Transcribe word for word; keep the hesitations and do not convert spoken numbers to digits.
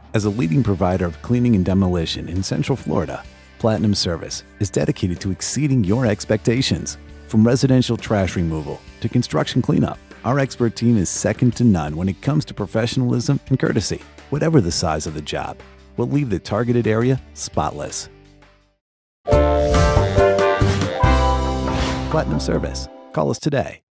As a leading provider of cleaning and demolition in Central Florida, Platinum Service is dedicated to exceeding your expectations. From residential trash removal to construction cleanup, our expert team is second to none when it comes to professionalism and courtesy. Whatever the size of the job, we'll leave the targeted area spotless. Platinum Service. Call us today.